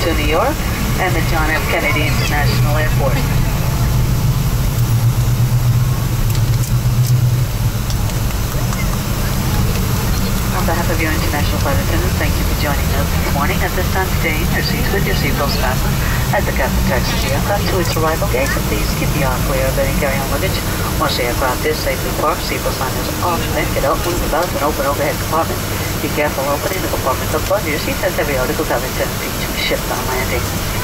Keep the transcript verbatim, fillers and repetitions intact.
to New York and the John F. Kennedy International Airport. On behalf of your international flight attendants, thank you for joining us this morning. At this time, stay in your seats with your seatbelts fastened as the captain taxis the aircraft to its arrival gate. So please keep the aisle clear of any carry-on luggage. Once the aircraft is safely parked, seatbelt sign is off, then get out, move about, and open overhead compartment. Be careful opening the compartment above your seat as every article having ten feet to shift on landing.